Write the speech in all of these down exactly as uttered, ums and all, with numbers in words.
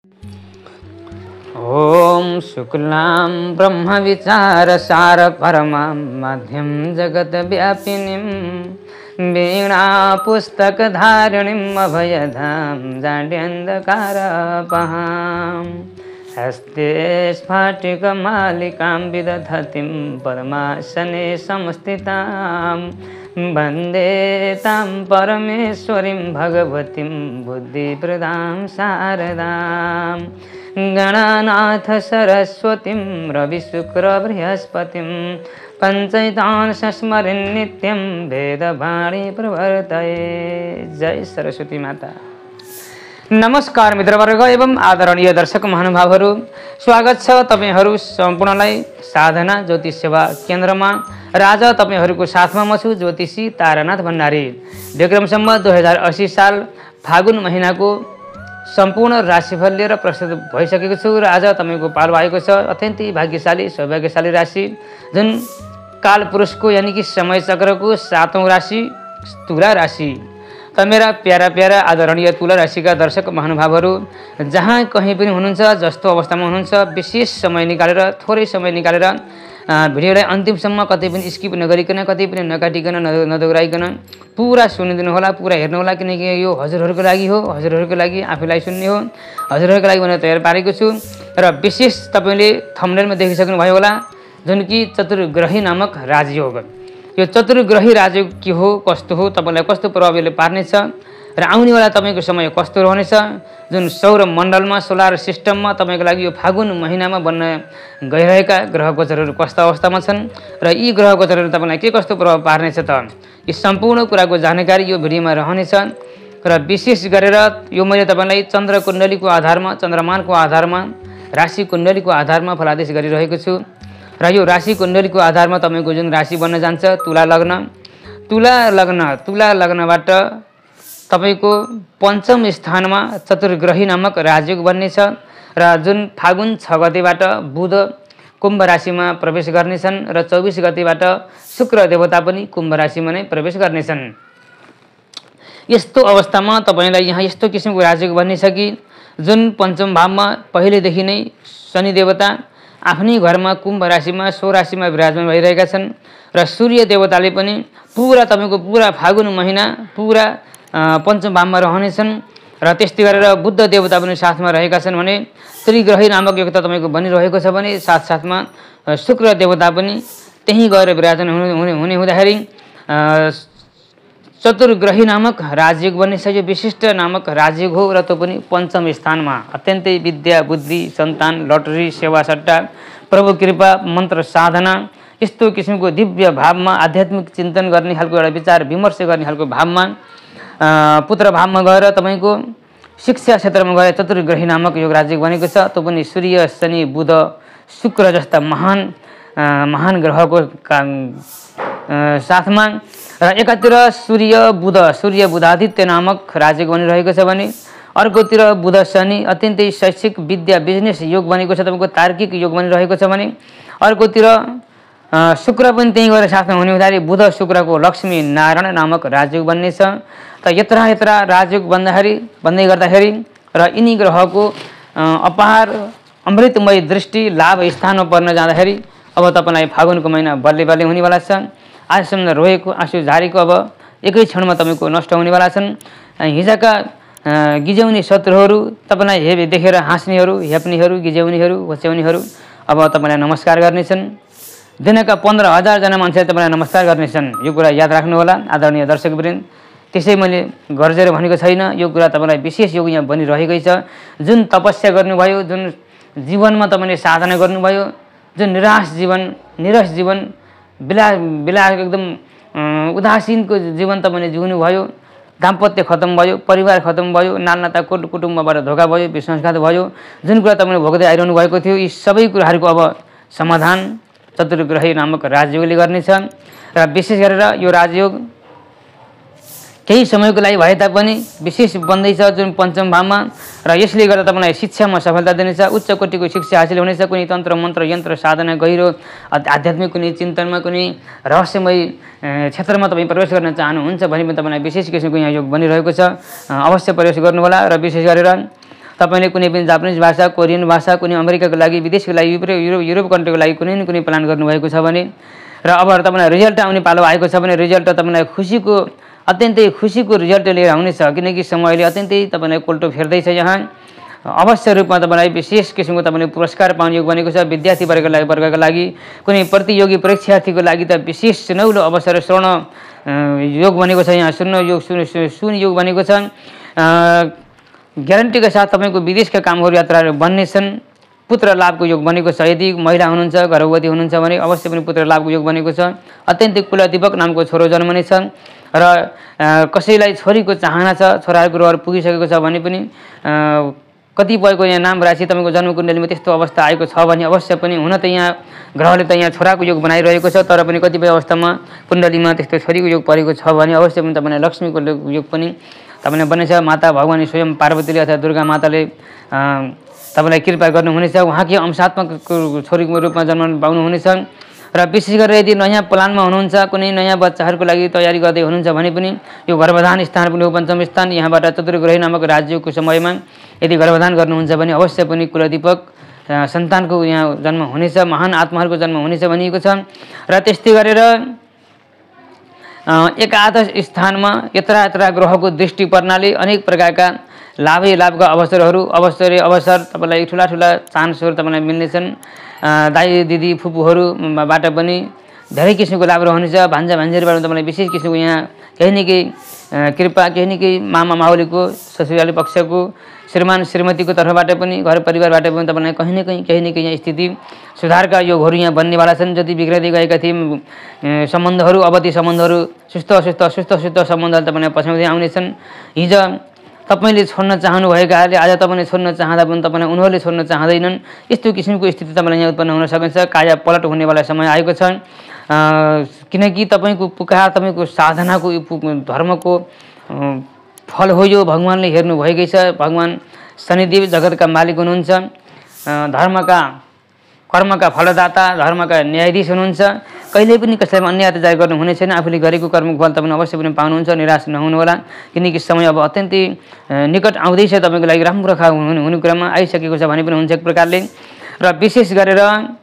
ओम शुक्लां ब्रह्म विचार सार परमा मध्यम जगत व्यापिनीं वीणा पुस्तक धारिणीं अभयधाम जाड्यन्धकारपहां हस्ते स्फाटिक मालिकां विदधतीं पद्मासने संस्थितां वन्दे तां परमेश्वरीं भगवतीं बुद्धिप्रदां शारदां गणानाथ सरस्वतीं रविशुक्र बृहस्पतिं पंचैतान् संस्मरन् नित्यं वेदवाणी प्रवर्तये। जय सरस्वती माता। नमस्कार मित्रवर्ग एवं आदरणीय दर्शक महानुभावहरू, स्वागत छ तपाईहरू सम्पूर्णलाई साधना ज्योतिष सेवा केन्द्रमा। र आज तपाईहरूको साथमा म छु ज्योतिषी तारानाथ भण्डारी। विक्रम सम्वत दुई हजार अस्सी साल फागुन महिनाको सम्पूर्ण राशिफल लिएर प्रस्तुत भइसकेको छु र आज तपाईको पालो आएको छ अत्यन्तै भाग्यशाली सौभाग्यशाली राशि, जुन कालपुरुषको यानी कि समय चक्रको सातौं राशि तुला राशि। त मेरा प्यारा प्यारा आदरणीय तुला राशिका दर्शक महानुभावहरू, जहाँ कहीँ पनि हुनुहुन्छ, जस्तो अवस्थामा हुनुहुन्छ, विशेष समय निकालेर थोरै समय निकालेर भिडियोलाई अन्तिमसम्म कतै पनि स्किप नगरिकन, कतै पनि नकाटिकन, नदोहोऱ्याइकन पुरा सुनिदिनु होला, पुरा हेर्नु होला, किनकि यो हजुरहरूको लागि हो, हजुरहरूको लागि आफूलाई सुन्ने हो, हजुरहरूको लागि भनेर तयार पारेको छु। र विशेष तपाईँले थम्बनेलमा देखिसक्नु भयो होला, जुन कि चतुर्ग्रही नामक राजयोग। यो चतुर्ग्रही राजयोग के हो, कस्तो हो, तपाईँलाई कस्तो प्रभाव यसले पार्नेछ र आउनेवाला तपाईँको समय कस्तो रहनेछ, जुन सौर मण्डलमा सोलर सिस्टममा तपाईँको लागि यो फागुन महिनामा बन्न गइरहेका ग्रह गोचरहरू कस्ता अवस्थामा छन् र यी ग्रह गोचरहरू तपाईँलाई के कस्तो प्रभाव पार्नेछ त यी सम्पूर्ण कुराको जानकारी यो भिडियोमा रहनेछ। र विशेष गरेर यो मैले तपाईँलाई चन्द्र कुण्डलीको आधारमा, चन्द्रमानको आधारमा, राशि कुण्डलीको आधारमा फलादेश गरिरहेको छु। र यो राशि कुण्डलीको आधारमा तपाईँको जुन राशि बन्न जान्छ तुला लग्न, तुला लग्न तुला लग्नबाट तपाईको पञ्चम स्थानमा चतुर्ग्रही नामक राजयोग बन्नेछ र जुन फागुन छ गतेबाट बुध कुम्भ राशिमा प्रवेश गर्नेछन् र चौबिस गतेबाट शुक्र देवता पनि कुम्भ राशिमा नै प्रवेश गर्नेछन्। यस्तो अवस्थामा तपाईलाई यहाँ यस्तो किसिमको राजयोग बन्नेछ कि जुन पञ्चम भावमा पहिलेदेखि नै शनि देवता आफ्नै घरमा कुम्भ राशिमा सो राशिमा विराजमान भइरहेका छन् र सूर्य देवताले पनि पुरा तपाईको पुरा फागुन महिना पुरा पञ्चम भावमा रहनेछन् र त्यस्तै गरेर बुद्ध देवता पनि साथमा रहेका छन् भने त्रिग्रही नामक योगता तपाईको बनिरहेको छ भने साथसाथमा शुक्र देवता पनि त्यही गएर विराजमान हुने हुने हुँदाखेरि चतुर्ग्रही नामक राजयोग बन्नेछ। यो विशिष्ट नामक राजयोग हो र त्यो पनि पञ्चम स्थानमा। अत्यन्तै विद्या, बुद्धि, सन्तान, लटरी, सेवा सट्टा, प्रभु कृपा, मन्त्र साधना, यस्तो किसिमको दिव्य भावमा आध्यात्मिक चिन्तन गर्ने खालको एउटा विचार विमर्श गर्ने खालको भावमा पुत्र भावमा गएर तपाईको शिक्षा क्षेत्रमा गएर चतुर्ग्रही नामक योग राजयोग बनेको छ। त्यो पनि सूर्य, शनि, बुध, शुक्र जस्ता महान महान ग्रहको साथमा र एकातिर सूर्य बुध सूर्य बुधादित्य नामक राजयोग बनिरहेको छ भने अर्कोतिर बुध शनि अत्यन्तै शैक्षिक विद्या बिजनेस योग बनेको छ, तपाईको तार्किक योग बनिरहेको छ भने अर्कोतिर शुक्र पनि त्यही गरेर साथमा हुने हुँदाखेरि बुध शुक्रको लक्ष्मी नारायण नामक राजयोग बन्नेछ। त यत्रा यत्रा राजयोग बन्दाखेरि बन्दै गर्दाखेरि र यिनी ग्रहको अपार अमृतमय दृष्टि लाभ स्थानमा पर्न जाँदाखेरि अब तपाईलाई फागुनको महिना बल्ले बल्ले हुनेवाला छ। आजसम्म रोएको आँसु झारेको अब एकै क्षणमा तपाईको नष्ट हुनेवाला छन्। हिजोका गिज्याउने शत्रुहरू, तपाईलाई हेबे देखेर हाँस्नेहरू, हेप्नेहरू, गिज्याउनेहरू, होच्याउनेहरू अब तपाईलाई नमस्कार गर्नेछन्। दिनका पन्ध्र हजारजना मान्छेले तपाईँलाई नमस्कार गर्नेछन्। यो कुरा याद राख्नुहोला आदरणीय दर्शकवृन्द। त्यसै मैले गर्जेर भनेको छैन, यो कुरा तपाईँलाई विशेष योग यहाँ बनिरहेकै छ। जुन तपस्या गर्नुभयो, जुन जीवनमा तपाईँले साधना गर्नुभयो, जुन निराश जीवन निरस जीवन बिला बिला एकदम उदासीनको जीवन तपाईँले जिउनुभयो, दाम्पत्य खत्म भयो, परिवार खत्म भयो, नालनाता कुटुम्बबाट धोका भयो, विश्वासघात भयो, जुन कुरा तपाईँले भोग्दै आइरहनु भएको थियो, यी सबै कुराहरूको अब समाधान चतुर्ग्रही नामक राजयोगले गर्नेछ। र विशेष गरेर यो राजयोग केही समयको लागि भए तापनि विशेष बन्दैछ जुन पञ्चम भावमा र यसले गर्दा तपाईँलाई शिक्षामा सफलता दिनेछ, उच्च कोटिको शिक्षा हासिल हुनेछ। कुनै तन्त्र मन्त्र यन्त्र साधना गहिरो आध्यात्मिक कुनै चिन्तनमा कुनै रहस्यमय क्षेत्रमा तपाईँ प्रवेश गर्न चाहनुहुन्छ भने पनि तपाईँलाई विशेष किसिमको यहाँ योग बनिरहेको छ। अवश्य प्रवेश गर्नुहोला। र विशेष गरेर तपाईँले कुनै पनि जापानिज भाषा, कोरियन भाषा, कुनै अमेरिकाको लागि, विदेशको लागि, युरोप युरोप कन्ट्रीको लागि कुनै न कुनै प्लान गर्नुभएको छ भने र अब तपाईँलाई रिजल्ट आउने पालो आएको छ भने रिजल्ट तपाईँलाई खुसीको अत्यन्तै खुसीको रिजल्ट लिएर आउनेछ, किनकि समयले अत्यन्तै तपाईँलाई कोल्टो फेर्दैछ। यहाँ अवश्य रूपमा तपाईँलाई विशेष किसिमको तपाईँले पुरस्कार पाउने योग बनेको छ। विद्यार्थी वर्गको लागि वर्गका लागि कुनै प्रतियोगी परीक्षार्थीको लागि त विशेष सुनौलो अवसर स्वर्ण योग बनेको छ। यहाँ शून्य योग शून्य शून्य योग बनेको छ। ग्यारेन्टीका साथ तपाईँको विदेशका कामहरू यात्राहरू बन्नेछन्। पुत्र लाभको योग बनेको छ। यदि महिला हुनुहुन्छ, गर्भवती हुनुहुन्छ भने अवश्य पनि पुत्र लाभको योग बनेको छ। अत्यन्तै कुलदीपक नामको छोरो जन्मनेछ र कसैलाई छोरीको चाहना छ, छोराको ग्रहहरू पुगिसकेको छ भने पनि कतिपयको यहाँ नाम राशि तपाईँको जन्म कुण्डलीमा त्यस्तो अवस्था आएको छ भने अवश्य पनि हुन त यहाँ ग्रहले त यहाँ छोराको योग बनाइरहेको छ, तर पनि कतिपय अवस्थामा कुण्डलीमा त्यस्तो छोरीको योग परेको छ भने अवश्य पनि तपाईँलाई लक्ष्मीको योग पनि तपाईँले बनेछ। माता भगवानी स्वयं पार्वतीले अथवा दुर्गा माताले तपाईँलाई कृपा गर्नुहुनेछ। उहाँकै अंशात्मक छोरीको रूपमा जन्म पाउनुहुनेछ। र विशेष गरेर यदि नयाँ प्लानमा हुनुहुन्छ, कुनै नयाँ बच्चाहरूको लागि तयारी गर्दै हुनुहुन्छ भने पनि यो गर्भधान स्थान पनि हो, पञ्चम स्थान। यहाँबाट चतुर्ग्रही नामक राज्यको समयमा यदि गर्भधान गर्नुहुन्छ भने अवश्य पनि कुलदीपक सन्तानको यहाँ जन्म हुनेछ, महान आत्माहरूको जन्म हुनेछ भनिएको छ। र त्यस्तै गरेर एकादश स्थानमा यत्र यत्र ग्रहको दृष्टि पर्नाले अनेक प्रकारका लाभै लाभका अवसरहरू अवसर अवसर तपाईँलाई ठुला ठुला चान्सहरू तपाईँलाई मिल्नेछन्। दाइ दिदी फुपूहरूबाट पनि धेरै किसिमको लाभ रहनेछ। भान्जा भान्जीहरूबाट तपाईँलाई विशेष किसिमको यहाँ केही न केही कृपा, केही न केही मामा माउलीको ससुराली पक्षको श्रीमान श्रीमतीको तर्फबाट पनि घर परिवारबाट पनि तपाईँलाई कहीँ न कहीँ केही न केही यहाँ स्थिति सुधारका योगहरू यहाँ बन्नेवाला छन्। जति बिग्रदै गएका थिए सम्बन्धहरू, अवधि सम्बन्धहरू, सुस्त सुस्त सुस्त सुस्त सम्बन्धहरू तपाईँलाई पछ्याउँदै आउनेछन्। हिजो तपाईँले छोड्न चाहनुभएकाले आज तपाईँले छोड्न चाहँदा पनि तपाईँलाई उनीहरूले छोड्न चाहँदैनन्। यस्तो किसिमको स्थिति तपाईँलाई यहाँ उत्पन्न हुन सकिन्छ। काया पलट हुनेवाला समय आएको छ, किनकि तपाईँको पुकार, तपाईँको साधनाको धर्मको फल हो यो। भगवान्ले हेर्नु भएकै छ। भगवान शनिदेव जगतका मालिक हुनुहुन्छ, धर्मका कर्मका फलदाता, धर्मका न्यायाधीश हुनुहुन्छ। कहिले पनि कसैलाई अन्याय अत्याचार गर्नु हुने छैन। आफूले गरेको कर्मको फल तपाईँ अवश्य पनि पाउनुहुन्छ। निराश नहुनुहोला, किनकि समय अब अत्यन्तै निकट आउँदैछ। तपाईँको लागि राम्रो खा हुने हुने क्रममा आइसकेको छ भने पनि हुन्छ एक प्रकारले। र विशेष गरेर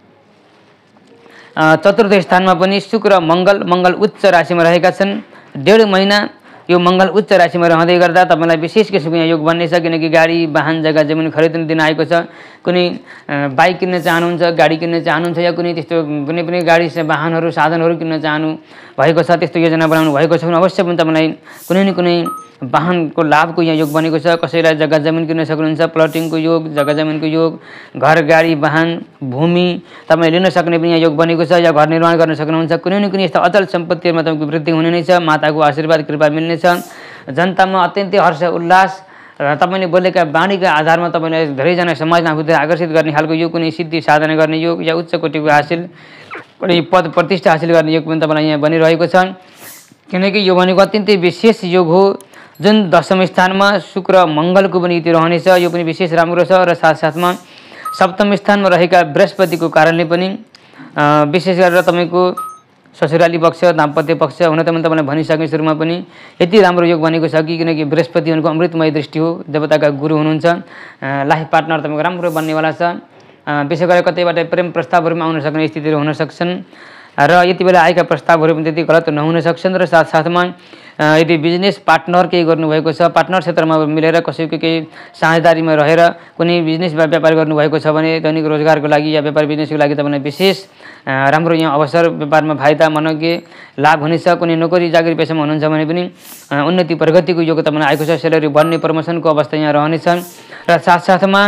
चतुर्थ स्थानमा पनि शुक्र मङ्गल मङ्गल उच्च राशिमा रहेका छन्। डेढ महिना यो मङ्गल उच्च राशिमा रहँदै गर्दा तपाईँलाई विशेष किसिमको यहाँ योग बन्नेछ, किनकि गाडी वाहन जग्गा जमिन खरिद दिन आएको छ। कुनै बाइक किन्न चाहनुहुन्छ, गाडी किन्न चाहनुहुन्छ, या कुनै त्यस्तो कुनै पनि गाडी वाहनहरू साधनहरू किन्न चाहनु भएको छ, त्यस्तो योजना बनाउनु भएको छ भने अवश्य पनि तपाईँलाई कुनै न कुनै वाहनको लाभको यहाँ योग बनेको छ। कसैलाई जग्गा जमिन किन्न सक्नुहुन्छ, प्लटिङको योग, जग्गा जमिनको योग, घर गाडी वाहन भूमि तपाईँले लिन सक्ने पनि यहाँ योग बनेको छ, या घर निर्माण गर्न सक्नुहुन्छ। कुनै न कुनै यस्ता अचल सम्पत्तिहरूमा तपाईँको वृद्धि हुने नै छ। माताको आशीर्वाद कृपा मिल्नेछ। जनतामा अत्यन्तै हर्ष उल्लास र तपाईँले बोलेका बाणीका आधारमा तपाईँलाई धेरैजना समाजमा आफूतिर आकर्षित गर्ने खालको यो कुनै सिद्धि साधना गर्ने योग, या उच्च कोटिको हासिल कुनै पद प्रतिष्ठा हासिल गर्ने योग पनि तपाईँलाई यहाँ बनिरहेको छ। किनकि यो भनेको अत्यन्तै विशेष योग हो, जुन दशम स्थानमा शुक्र मङ्गलको पनि युति रहनेछ। यो पनि विशेष राम्रो छ। र साथसाथमा सप्तम स्थानमा रहेका बृहस्पतिको कारणले पनि विशेष गरेर तपाईँको ससुराली पक्ष, दाम्पत्य पक्ष हुन त मैले तपाईँलाई भनिसकेँ सुरुमा पनि यति राम्रो योग बनेको छ कि किनकि बृहस्पति उनको अमृतमय दृष्टि हो, देवताका गुरु हुनुहुन्छ। लाइफ पार्टनर तपाईँको राम्रो बन्नेवाला छ। विशेष गरेर कतैबाट प्रेम प्रस्तावहरू पनि आउन सक्ने स्थितिहरू हुन सक्छन् र यति बेला आएका प्रस्तावहरू पनि त्यति गलत नहुन सक्छन्। र साथसाथमा यदि बिजनेस पार्टनर केही गर्नुभएको छ, पार्टनर क्षेत्रमा मिलेर कसैको केही साझेदारीमा रहेर कुनै बिजनेस वा व्यापार गर्नुभएको छ भने दैनिक रोजगारको लागि या व्यापार बिजनेसको लागि तपाईँलाई विशेष राम्रो यहाँ अवसर, व्यापारमा फाइदा मनज्ञ लाभ हुनेछ। कुनै नोकरी जागिरी पेसामा हुनुहुन्छ भने पनि उन्नति प्रगतिको योग तपाईँलाई आएको छ। सेलेरी बढ्ने, प्रमोसनको अवस्था यहाँ रहनेछ। र साथसाथमा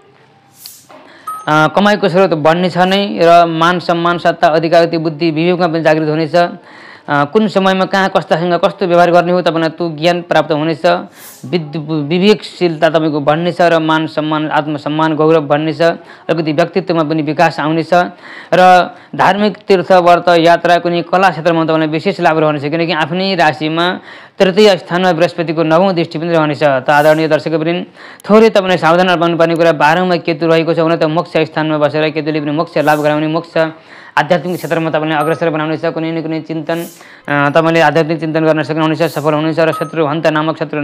कमाइको स्रोत बढ्नेछ नै र मान सम्मान सत्ता अधिकार बुद्धि विवेकमा पनि जागृत हुनेछ। कुन समयमा कहाँ कस्तासँग कस्तो व्यवहार गर्ने हो तपाईँलाई त्यो ज्ञान प्राप्त हुनेछ। विवेकशीलता तपाईँको बढ्नेछ र मान सम्मान आत्मसम्मान गौरव बढ्नेछ। अलिकति व्यक्तित्वमा पनि विकास आउनेछ। र धार्मिक तीर्थ व्रत यात्रा कुनै कला क्षेत्रमा तपाईँलाई विशेष लाभ रहनेछ, किनकि आफ्नै राशिमा तृतीय स्थानमा बृहस्पतिको नवौँ दृष्टि पनि रहनेछ। त आदरणीय दर्शकवृन्द, थोरै तपाईँलाई सावधान रहनुपर्ने कुरा बाह्रौँमा केतु रहेको छ। हुन त मोक्ष स्थानमा बसेर केतुले पनि मोक्ष लाभ गराउने, मोक्ष आध्यात्मिक क्षेत्रमा तपाईँलाई अग्रसर बनाउनेछ। कुनै न कुनै चिन्तन तपाईँले आध्यात्मिक चिन्तन गर्न सक्नुहुनेछ, सफल हुनेछ। र शत्रु हन्त नामक शत्रु नाश योग बनेको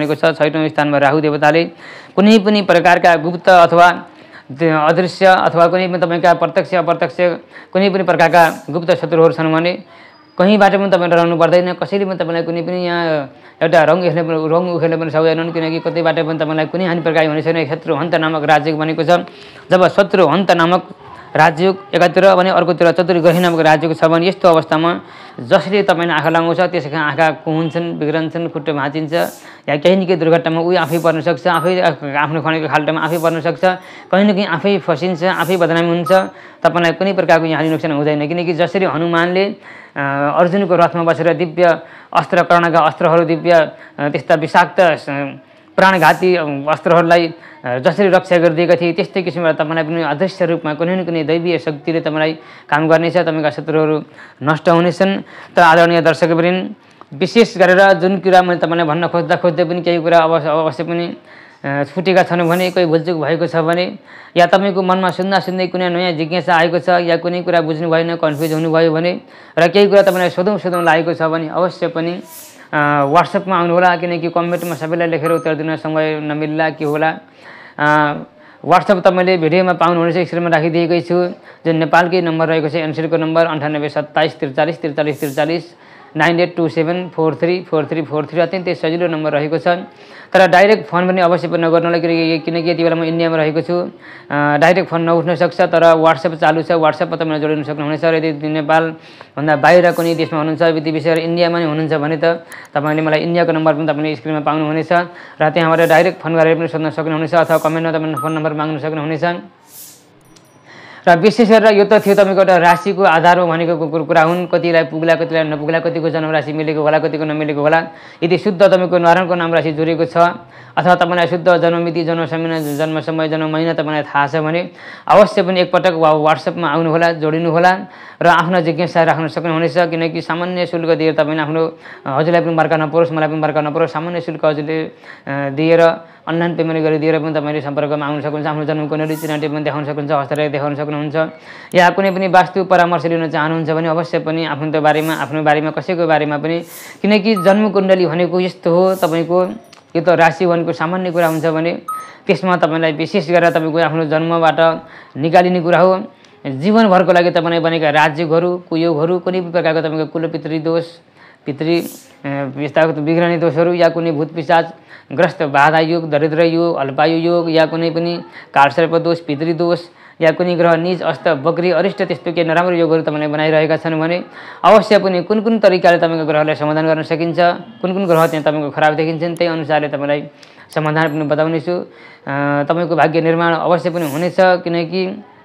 भनेको छ। छैटौँ स्थानमा राहु देवताले कुनै पनि प्रकारका गुप्त अथवा अदृश्य अथवा कुनै पनि तपाईँका प्रत्यक्ष अप्रत्यक्ष कुनै पनि प्रकारका गुप्त शत्रुहरू छन् भने कहीँबाट पनि तपाईँ डराउनु पर्दैन। कसैले पनि तपाईँलाई कुनै पनि यहाँ एउटा रङ खेल्ने रङ उखेल्न पनि सक्दैनन्, किनकि कतैबाट पनि तपाईँलाई कुनै हानि प्रकार हुने छैन। शत्रुहन्त नामक राजयोग भनेको छ। जब शत्रुहन्त नामक राजयोग एकातिर भने अर्कोतिर चतुर्ग्रही नामक राजयोग छ भने यस्तो अवस्थामा जसले तपाईँलाई आँखा लगाउँछ त्यसका आँखा कुहुन्छन्, बिग्रन्छन्, खुट्टो भाँचिन्छ या केही न केही दुर्घटनामा उही आफै पर्न सक्छ, आफै आफ्नो खनेको खाल्टोमा आफै पर्न सक्छ, कहीँ न कहीँ आफै फसिन्छ, आफै बदनामी हुन्छ। तपाईँलाई कुनै प्रकारको यहाँ नोक्सान हुँदैन, किनकि जसरी हनुमानले अर्जुनको रथमा बसेर दिव्य अस्त्र कर्णका अस्त्रहरू दिव्य त्यस्ता विषाक्त प्राणघाती अस्त्रहरूलाई जसरी रक्षा गरिदिएका थिए त्यस्तै किसिमबाट तपाईँलाई पनि अदृश्य रूपमा कुनै न कुनै दैवीय शक्तिले तपाईँलाई काम गर्नेछ। तपाईँका शत्रुहरू नष्ट हुनेछन्। त आदरणीय दर्शकवृन्द, विशेष गरेर जुन कुरा मैले तपाईँलाई भन्न खोज्दा खोज्दै पनि केही कुरा अवश्य अवश्य पनि छुटेका छन् भने, कोही भुलचुक भएको छ भने, या तपाईँको मनमा सुन्दा सुन्दै कुनै नयाँ जिज्ञासा आएको छ या कुनै कुरा बुझ्नु भएन, कन्फ्युज हुनुभयो भने र केही कुरा तपाईँलाई सोधौँ सोधौँ लागेको छ भने अवश्य पनि वाट्सएपमा आउनुहोला, किनकि कमेन्टमा सबैलाई लेखेर उत्तर दिन समय नमिल्ला के होला। वाट्सएप तपाईँले भिडियोमा पाउनुहुनेछ, स्क्रिनमा राखिदिएकै छु, जुन नेपालकै नम्बर रहेको छ एनसिलको नम्बर अन्ठानब्बे सत्ताइस त्रिचालिस त्रिचालिस त्रिचालिस nine eight two seven four three four three four three अत्यन्तै सजिलो नम्बर रहेको छ। तर डाइरेक्ट फोन पनि अवश्य पनि नगर्नुलाई, किनकि किनकि यति बेला म इन्डियामा रहेको छु, डाइरेक्ट फोन नउठ्न सक्छ। तर वाट्सएप चालु छ, वाट्सएपमा तपाईँलाई जोडिन सक्नुहुनेछ। र यदि नेपालभन्दा बाहिर कुनै देशमा हुनुहुन्छ, यदि विशेष इन्डियामा नै हुनुहुन्छ भने त तपाईँले मलाई इन्डियाको नम्बर पनि तपाईँले स्क्रिनमा पाउनुहुनेछ र त्यहाँबाट डाइरेक्ट फोन गरेर पनि सोध्न सक्नुहुनेछ अथवा कमेन्टमा तपाईँले फोन नम्बर माग्न सक्नुहुनेछ। र विशेष गरेर यो त थियो तपाईँको एउटा राशिको आधारमा भनेको कुरा हुन्, कतिलाई पुग्ला कतिलाई नपुग्ला, कतिको जन्म राशि मिलेको होला कतिको नमिलेको होला। यदि शुद्ध तपाईँको नारायणको नाम राशि जोडिएको छ अथवा तपाईँलाई शुद्ध जन्ममिति, जन्म समय, जन्म समय, जन्म महिना तपाईँलाई थाहा छ भने अवश्य पनि एकपटक वा वाट्सएपमा आउनुहोला, जोडिनुहोला र आफ्नो जिज्ञासा राख्न सक्नुहुनेछ। किनकि सामान्य शुल्क दिएर तपाईँले आफ्नो हजुरलाई पनि मर्का नपरोस्, मलाई पनि मर्का नपरोस्, सामान्य शुल्क हजुरले दिएर अनलाइन पेमेन्ट गरिदिएर पनि तपाईँले सम्पर्कमा आउन सक्नुहुन्छ। आफ्नो जन्मको कुण्डली चिनाटी पनि देखाउन सक्नुहुन्छ, हस्तरेखा देखाउन सक्नुहुन्छ। या कुनै पनि वास्तु परामर्श लिन चाहनुहुन्छ भने अवश्य पनि आफ्नो बारेमा आफ्नो बारेमा कसैको बारेमा पनि, किनकि जन्म कुण्डली भनेको यस्तो हो, तपाईँको यो त राशि भनेको सामान्य कुरा हुन्छ भने त्यसमा तपाईँलाई विशेष गरेर तपाईँको आफ्नो जन्मबाट निकालिने कुरा हो। जीवनभरको लागि तपाईँलाई बनेका राज्यहरू, कुयोगहरू, कुनै पनि प्रकारको तपाईँको कुल पितृ दोष, पितृ यस्ता बिग्रने दोषहरू या कुनै भूत पिशाच ग्रस्त बाधा योग, दरिद्र योग, अल्पायु योग या कुनै पनि कालसर्प दोष, पितृदोष या कुनै ग्रह निज अस्त बक्री अरिष्ट त्यस्तो केही नराम्रो योगहरू तपाईँले बनाइरहेका छन् भने अवश्य पनि कुन कुन तरिकाले तपाईँको ग्रहलाई समाधान गर्न सकिन्छ, कुन कुन ग्रह त्यहाँ तपाईँको खराब देखिन्छन्, त्यही अनुसारले तपाईँलाई समाधान पनि बताउनेछु। तपाईँको भाग्य निर्माण अवश्य पनि हुनेछ, किनकि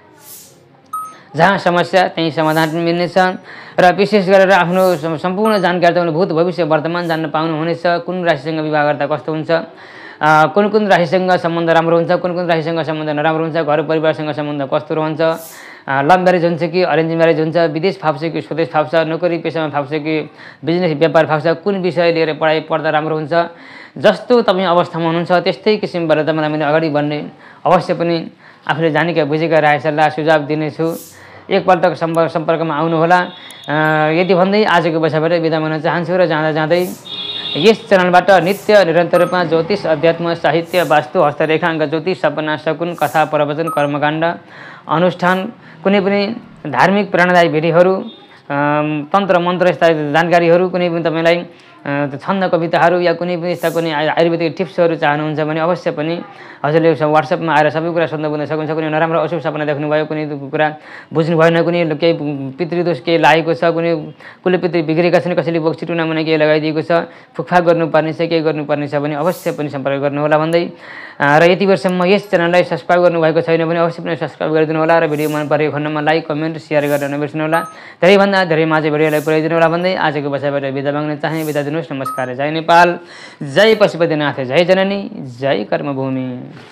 जहाँ समस्या त्यही समाधान पनि मिल्नेछ। र विशेष गरेर आफ्नो सम्पूर्ण जानकारी तपाईँले भूत भविष्य वर्तमान जान्न पाउनुहुनेछ। कुन राशिसँग विवाह गर्दा कस्तो हुन्छ, कुन कुन राशिसँग सम्बन्ध राम्रो हुन्छ, कुन कुन राशिसँग सम्बन्ध नराम्रो हुन्छ, घर परिवारसँग सम्बन्ध कस्तो रहन्छ, लभ म्यारेज हुन्छ कि अरेन्ज म्यारेज हुन्छ, विदेश फाप्छ कि स्वदेश फाप्छ, नोकरी पेसामा फाप्छ कि बिजनेस व्यापार फाप्छ, कुन विषय लिएर पढाइ पढ्दा राम्रो हुन्छ, जस्तो तपाईँ अवस्थामा हुनुहुन्छ त्यस्तै किसिमबाट तपाईँलाई मैले अगाडि बढ्ने अवश्य पनि आफूले जानेका बुझेका राय सल्लाह सुझाव दिनेछु। एकपल्ट सम्पर्क सम्पर्कमा आउनुहोला। यदि भन्दै आजको बसाइबाट बिदा माग्न चाहन्छु र जाँदा जाँदै यस च्यानलबाट नित्य निरन्तर रूपमा ज्योतिष, अध्यात्म, साहित्य, वास्तु, हस्तरेखाङ्क ज्योतिष, सपना, शकुन, कथा, प्रवचन, कर्मकाण्ड, अनुष्ठान, कुनै पनि धार्मिक प्रेरणादायी भिडियोहरू, तन्त्र मन्त्र यस्ता जानकारीहरू, कुनै पनि तपाईँलाई छन्द कविताहरू या कुनै पनि यस्ता कुनै आयुर्वेदिक टिप्सहरू चाहनुहुन्छ भने अवश्य पनि हजुरले वाट्सएपमा आएर सबै कुरा सोध्न बुझ्न सक्नुहुन्छ। कुनै नराम्रो अशुभ सपना देख्नुभयो, कुनै कुरा बुझ्नु भएन, कुनै केही पितृदोष केही लागेको छ, कुनै कुल पितृ बिग्रेका छन्, कसैले बोक्सी टुनामुना केही लगाइदिएको छ, फुकफाक गर्नुपर्ने छ, केही गर्नुपर्ने छ भने अवश्य पनि सम्पर्क गर्नुहोला भन्दै र यति वर्षसम्म यस च्यानललाई सब्सक्राइब गर्नुभएको छैन भने अवश्य पनि सब्सक्राइब गरिदिनु होला र भिडियो मन परेको खण्डमा लाइक, कमेन्ट, सेयर गरेर नबिर्सनुहोला। धेरैभन्दा धेरै माझ भिडियोलाई पुर्याइदिनु होला भन्दै आजको बसाइबाट बिदा माग्न चाहे। बिदा दिनुहोस्। नमस्कार। जय नेपाल, जय पशुपतिनाथ, जय जननी, जय कर्मभूमि।